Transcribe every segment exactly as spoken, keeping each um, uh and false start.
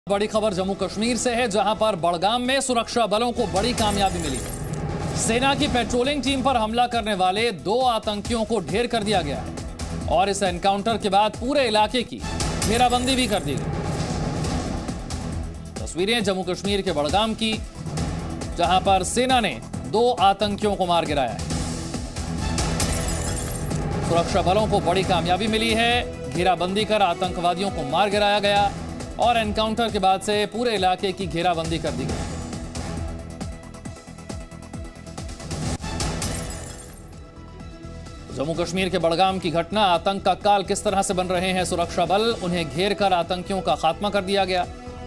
बड़ी खबर जम्मू कश्मीर से है, जहां पर बड़गाम में सुरक्षा बलों को बड़ी कामयाबी मिली। सेना की पेट्रोलिंग टीम पर हमला करने वाले दो आतंकियों को ढेर कर दिया गया है और इस एनकाउंटर के बाद पूरे इलाके की घेराबंदी भी कर दी गई। तस्वीरें जम्मू कश्मीर के बड़गाम की, जहां पर सेना ने दो आतंकियों को मार गिराया है। सुरक्षा बलों को बड़ी कामयाबी मिली है, घेराबंदी कर आतंकवादियों को मार गिराया गया और एनकाउंटर के बाद से पूरे इलाके की घेराबंदी कर दी गई। जम्मू कश्मीर के बड़गाम की घटना, आतंक का काल किस तरह से बन रहे हैं सुरक्षा बल, उन्हें घेर कर आतंकियों का खात्मा कर दिया गया।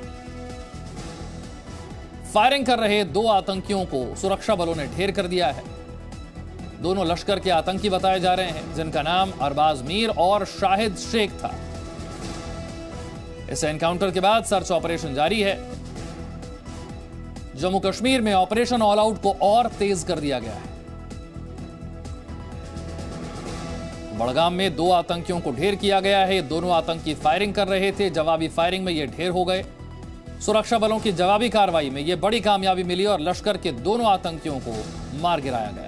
फायरिंग कर रहे दो आतंकियों को सुरक्षा बलों ने ढेर कर दिया है। दोनों लश्कर के आतंकी बताए जा रहे हैं, जिनका नाम अरबाज मीर और शाहिद शेख था। इस एनकाउंटर के बाद सर्च ऑपरेशन जारी है। जम्मू कश्मीर में ऑपरेशन ऑल आउट को और तेज कर दिया गया है। बड़गाम में दो आतंकियों को ढेर किया गया है। दोनों आतंकी फायरिंग कर रहे थे, जवाबी फायरिंग में ये ढेर हो गए। सुरक्षा बलों की जवाबी कार्रवाई में यह बड़ी कामयाबी मिली और लश्कर के दोनों आतंकियों को मार गिराया गया।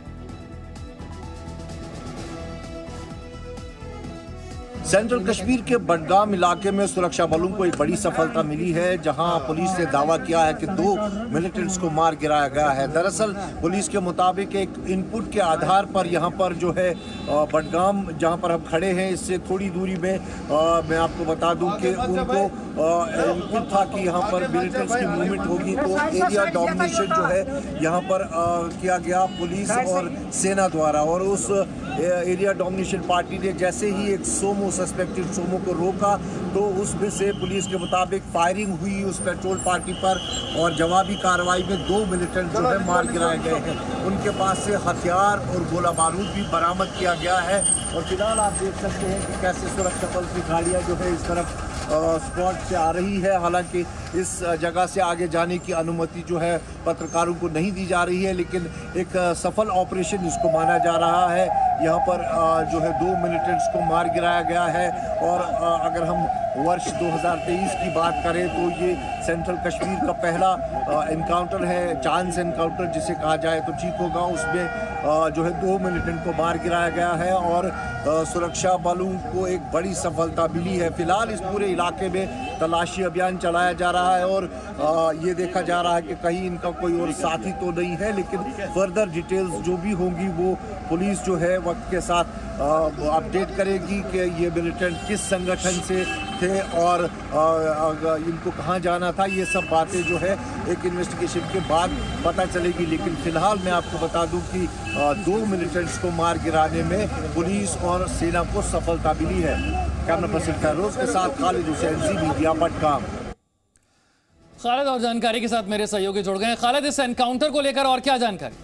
सेंट्रल कश्मीर के बडगाम इलाके में सुरक्षा बलों को एक बड़ी सफलता मिली है, जहां पुलिस ने दावा किया है कि दो मिलिटेंट्स को मार गिराया गया है। दरअसल पुलिस के मुताबिक एक इनपुट के आधार पर यहां पर जो है बडगाम, जहां पर हम खड़े हैं, इससे थोड़ी दूरी में आ, मैं आपको बता दूं कि उनको इनपुट था कि यहां पर मिलिटेंट्स की मूवमेंट होगी, तो एरिया डोमिनेशन जो है यहां पर आ, किया गया पुलिस और सेना द्वारा। और उस एरिया डोमिनेशन पार्टी ने जैसे ही एक सोमो सस्पेक्टेड सोमो को रोका तो उसमें से पुलिस के मुताबिक फायरिंग हुई उस पेट्रोल पार्टी पर और जवाबी कार्रवाई में दो मिलिटेंट जो है मार गिराए गए हैं। उनके पास से हथियार और गोला बारूद भी बरामद किया गया है। और फिलहाल आप देख सकते हैं कि कैसे सुरक्षा बल की गाड़ियां जो है इस तरफ स्पॉट से आ रही है। हालांकि इस जगह से आगे जाने की अनुमति जो है पत्रकारों को नहीं दी जा रही है, लेकिन एक सफल ऑपरेशन इसको माना जा रहा है। यहाँ पर जो है दो मिलिटेंट्स को मार गिराया गया है। और अगर हम वर्ष दो हज़ार तेईस की बात करें तो ये सेंट्रल कश्मीर का पहला एनकाउंटर है, चांस एनकाउंटर जिसे कहा जाए तो ठीक होगा। उसमें जो है दो मिलिटेंट को मार गिराया गया है और सुरक्षा बलों को एक बड़ी सफलता मिली है। फिलहाल इस पूरे इलाके में तलाशी अभियान चलाया जा रहा है और ये देखा जा रहा है कि कहीं इनका कोई और साथी तो नहीं है, लेकिन फर्दर डिटेल्स जो भी होंगी वो पुलिस जो है वक्त के साथ अपडेट करेगी कि ये मिलिटेंट किस संगठन से थे और आ, इनको कहाँ जाना था। ये सब बातें जो है एक इन्वेस्टिगेशन के बाद पता चलेगी। लेकिन फिलहाल मैं आपको बता दूं कि आ, दो मिलिटेंट्स को मार गिराने में पुलिस और सेना को सफलता मिली है। कैमरा पर्सन फैरोज के साथ खालिद हुसैन, जी मीडिया, बडगाम। खालिद और जानकारी के साथ मेरे सहयोगी जुड़ गए हैं। खालिद, इस एनकाउंटर को लेकर और क्या जानकारी?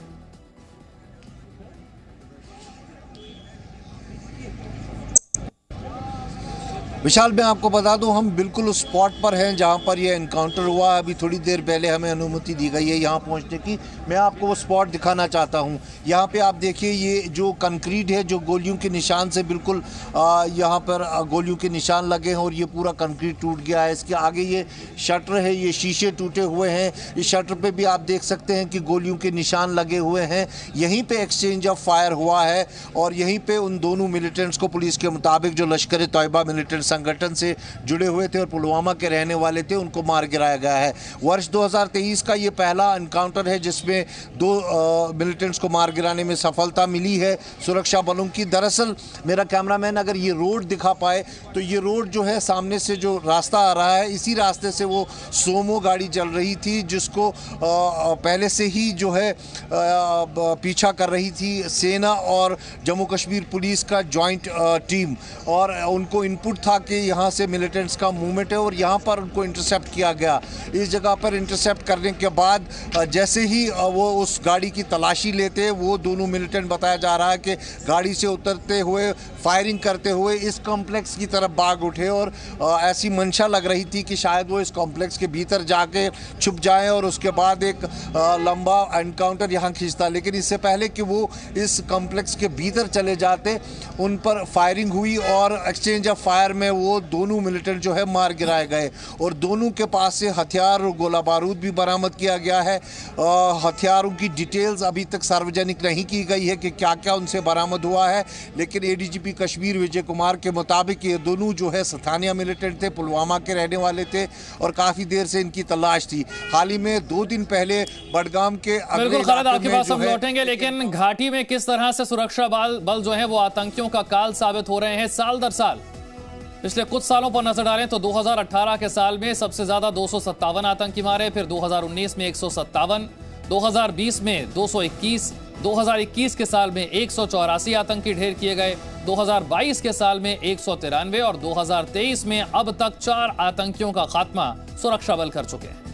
विशाल, मैं आपको बता दूं हम बिल्कुल उस स्पॉट पर हैं जहां पर यह एनकाउंटर हुआ। अभी थोड़ी देर पहले हमें अनुमति दी गई है यहां पहुंचने की। मैं आपको वो स्पॉट दिखाना चाहता हूं। यहां पे आप देखिए, ये जो कंक्रीट है, जो गोलियों के निशान से बिल्कुल यहां पर गोलियों के निशान लगे हैं और ये पूरा कंक्रीट टूट गया है। इसके आगे ये शटर है, ये शीशे टूटे हुए हैं। इस शटर पर भी आप देख सकते हैं कि गोलियों के निशान लगे हुए हैं। यहीं पर एक्सचेंज ऑफ फायर हुआ है और यहीं पर उन दोनों मिलिटेंट्स को पुलिस के मुताबिक, जो लश्कर तैयबा मिलिटेंट संगठन से जुड़े हुए थे और पुलवामा के रहने वाले थे, उनको मार गिराया गया है। वर्ष दो हज़ार तेईस का ये पहला एनकाउंटर है जिसमें दो मिलिटेंट्स को मार गिराने में सफलता मिली है सुरक्षा बलों की। दरअसल मेरा कैमरामैन अगर ये रोड दिखा पाए तो ये रोड जो है, सामने से जो रास्ता आ रहा है, इसी रास्ते से वो सोमो गाड़ी चल रही थी जिसको आ, पहले से ही जो है आ, पीछा कर रही थी सेना और जम्मू कश्मीर पुलिस का जॉइंट टीम। और उनको इनपुट था कि यहाँ से मिलिटेंट्स का मूवमेंट है और यहाँ पर उनको इंटरसेप्ट किया गया। इस जगह पर इंटरसेप्ट करने के बाद जैसे ही वो उस गाड़ी की तलाशी लेते, वो दोनों मिलिटेंट बताया जा रहा है कि गाड़ी से उतरते हुए फायरिंग करते हुए इस कॉम्प्लेक्स की तरफ भाग उठे और ऐसी मंशा लग रही थी कि शायद वो इस कॉम्प्लेक्स के भीतर जाके छुप जाएं और उसके बाद एक लंबा एनकाउंटर यहाँ खींचता। लेकिन इससे पहले कि वो इस कॉम्प्लेक्स के भीतर चले जाते, उन पर फायरिंग हुई और एक्सचेंज ऑफ फायर में वो दोनों मिलिटेंट जो है मार गिराए गए और दोनों के पास से हथियार और गोला बारूद भी बरामद किया गया है। हथियारों की डिटेल्स अभी तक सार्वजनिक नहीं की गई है कि क्या क्या उनसे बरामद हुआ है, लेकिन एडीजीपी कश्मीर विजय कुमार के मुताबिक ये दोनों जो है स्थानीय मिलिटेंट थे, पुलवामा के रहने वाले थे और काफ़ी देर से इनकी तलाश थी। हाल ही में दो दिन पहले बडगाम के बिल्कुल खालिद, आपके पास हम लौटेंगे, लेकिन घाटी में किस तरह से सुरक्षा बल बल जो है वो आतंकियों का काल साबित हो रहे हैं साल दर साल। पिछले कुछ सालों पर नजर डालें तो दो हज़ार अठारह के साल में सबसे ज्यादा दो सौ सत्तावन आतंकी मारे, फिर दो हज़ार उन्नीस में एक सौ सत्तावन, दो हज़ार बीस में दो सौ इक्कीस, दो हज़ार इक्कीस के साल में एक सौ चौरासी आतंकी ढेर किए गए, दो हज़ार बाईस के साल में एक सौ तिरानवे और दो हज़ार तेईस में अब तक चार आतंकियों का खात्मा सुरक्षा बल कर चुके हैं।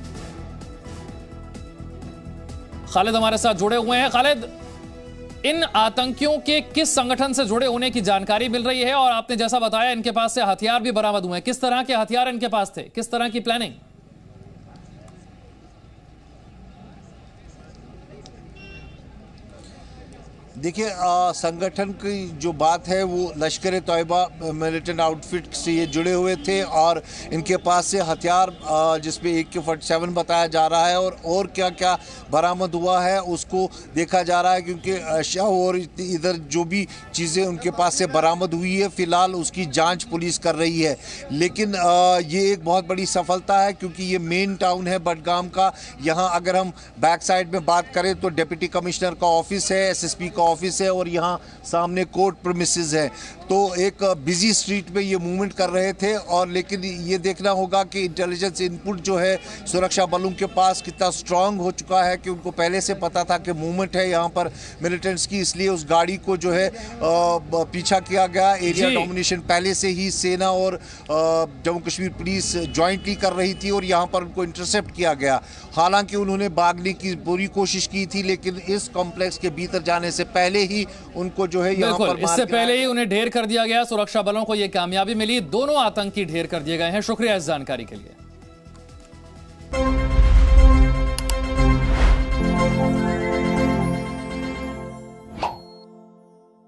खालिद हमारे साथ जुड़े हुए हैं। खालिद, इन आतंकियों के किस संगठन से जुड़े होने की जानकारी मिल रही है और आपने जैसा बताया इनके पास से हथियार भी बरामद हुए हैं, किस तरह के हथियार इनके पास थे, किस तरह की प्लानिंग? देखिए, संगठन की जो बात है वो लश्कर तैयबा मिलिटेंट आउटफिट से ये जुड़े हुए थे और इनके पास से हथियार जिसमें ए के फोर्टी सेवन बताया जा रहा है और और क्या क्या बरामद हुआ है उसको देखा जा रहा है, क्योंकि शाह और इधर जो भी चीज़ें उनके पास से बरामद हुई है फिलहाल उसकी जांच पुलिस कर रही है। लेकिन ये एक बहुत बड़ी सफलता है क्योंकि ये मेन टाउन है बडगाम का। यहाँ अगर हम बैक साइड में बात करें तो डिप्टी कमिश्नर का ऑफिस है, एस एस पी का ऑफिस है और यहाँ सामने कोर्ट प्रीमिसेस है, तो एक बिजी स्ट्रीट में ये मूवमेंट कर रहे थे। और लेकिन ये देखना होगा कि इंटेलिजेंस इनपुट जो है सुरक्षा बलों के पास कितना स्ट्रांग हो चुका है कि उनको पहले से पता था कि मूवमेंट है यहाँ पर मिलिटेंट्स की, इसलिए उस गाड़ी को जो है पीछा किया गया। एरिया डोमिनेशन पहले से ही सेना और जम्मू कश्मीर पुलिस ज्वाइंटली कर रही थी और यहाँ पर उनको इंटरसेप्ट किया गया। हालांकि उन्होंने भागने की पूरी कोशिश की थी लेकिन इस कॉम्प्लेक्स के भीतर जाने से पहले ही उनको जो है यहाँ पर इससे पहले ही उन्हें ढेर कर दिया गया। सुरक्षा बलों को यह कामयाबी मिली, दोनों आतंकी ढेर कर दिए गए हैं। शुक्रिया इस जानकारी के लिए।